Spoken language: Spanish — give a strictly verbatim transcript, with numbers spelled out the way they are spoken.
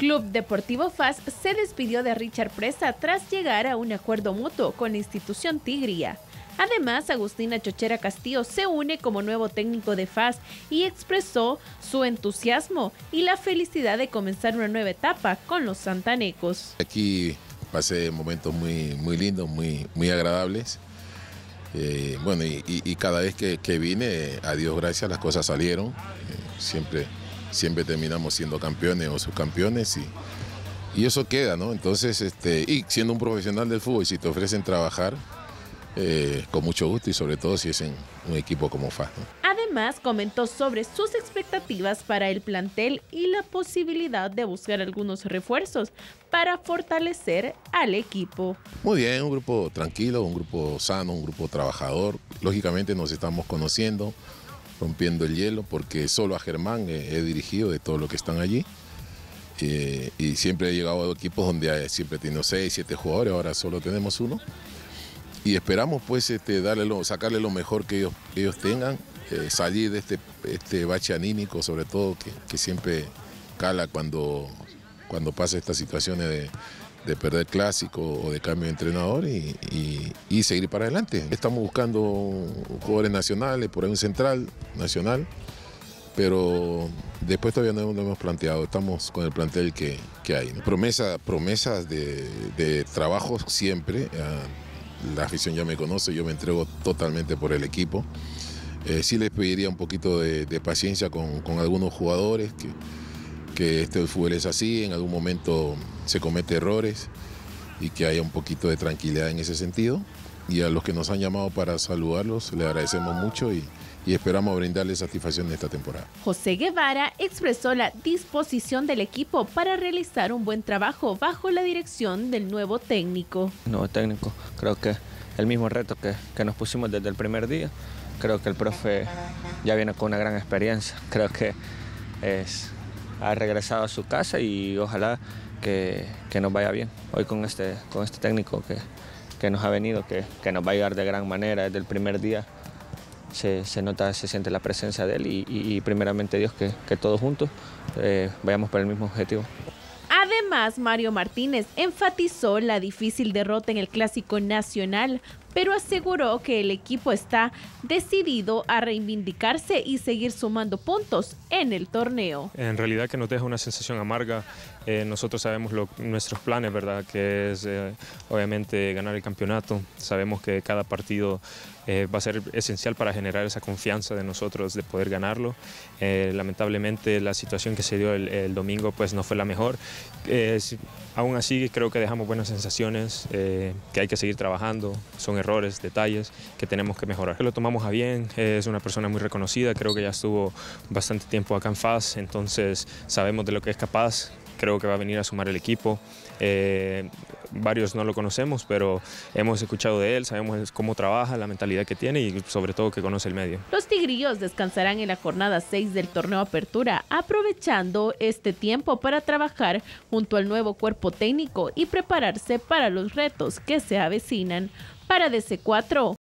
Club Deportivo F A S se despidió de Richard Presa tras llegar a un acuerdo mutuo con la institución tigria. Además, Agustina Chochera Castillo se une como nuevo técnico de F A S y expresó su entusiasmo y la felicidad de comenzar una nueva etapa con los santanecos. Aquí pasé momentos muy, muy lindos, muy, muy agradables. Eh, bueno, y, y, y cada vez que, que vine, a Dios gracias, las cosas salieron. Eh, siempre, siempre terminamos siendo campeones o subcampeones y, y eso queda, ¿no? Entonces, este, y siendo un profesional del fútbol, si te ofrecen trabajar, eh, con mucho gusto y sobre todo si es en un equipo como F A S, ¿no? Además, comentó sobre sus expectativas para el plantel y la posibilidad de buscar algunos refuerzos para fortalecer al equipo. Muy bien, un grupo tranquilo, un grupo sano, un grupo trabajador. Lógicamente nos estamos conociendo, rompiendo el hielo, porque solo a Germán he, he dirigido de todo lo que están allí. Eh, y siempre he llegado a equipos donde hay, siempre he tenido seis, siete jugadores, ahora solo tenemos uno. Y esperamos pues este, darle lo, sacarle lo mejor que ellos, que ellos tengan, eh, salir de este, este bache anímico, sobre todo que, que siempre cala cuando, cuando pasa estas situaciones de, de perder clásico o de cambio de entrenador y, y, y seguir para adelante. Estamos buscando jugadores nacionales, por ahí un central nacional, pero después todavía no, no hemos planteado, estamos con el plantel que, que hay, ¿no? Promesa, promesas de, de trabajo siempre. Uh, La afición ya me conoce, yo me entrego totalmente por el equipo. Eh, sí les pediría un poquito de, de paciencia con, con algunos jugadores, que, que este el fútbol es así, en algún momento se comete errores y que haya un poquito de tranquilidad en ese sentido. Y a los que nos han llamado para saludarlos, les agradecemos mucho y, y esperamos brindarles satisfacción en esta temporada. José Guevara expresó la disposición del equipo para realizar un buen trabajo bajo la dirección del nuevo técnico. Nuevo técnico, creo que el mismo reto que, que nos pusimos desde el primer día. Creo que el profe ya viene con una gran experiencia. Creo que es, ha regresado a su casa y ojalá que, que nos vaya bien hoy con este, con este técnico que, que nos ha venido, que, que nos va a ayudar de gran manera desde el primer día. Se, se nota, se siente la presencia de él y, y, y primeramente Dios que, que todos juntos eh, vayamos por el mismo objetivo. Además, Mario Martínez enfatizó la difícil derrota en el Clásico Nacional, pero aseguró que el equipo está decidido a reivindicarse y seguir sumando puntos en el torneo. En realidad que nos deja una sensación amarga. Eh, nosotros sabemos lo, nuestros planes, ¿verdad? Que es eh, obviamente ganar el campeonato. Sabemos que cada partido eh, va a ser esencial para generar esa confianza de nosotros de poder ganarlo. Eh, lamentablemente la situación que se dio el, el domingo pues no fue la mejor. Eh, si, aún así creo que dejamos buenas sensaciones, eh, que hay que seguir trabajando. Son errores, detalles que tenemos que mejorar. Lo tomamos a bien, es una persona muy reconocida, creo que ya estuvo bastante tiempo acá en F A S, entonces sabemos de lo que es capaz, creo que va a venir a sumar el equipo. Eh, varios no lo conocemos, pero hemos escuchado de él, sabemos cómo trabaja, la mentalidad que tiene y sobre todo que conoce el medio. Los tigrillos descansarán en la jornada seis del torneo Apertura, aprovechando este tiempo para trabajar junto al nuevo cuerpo técnico y prepararse para los retos que se avecinan. Para D C cuatro,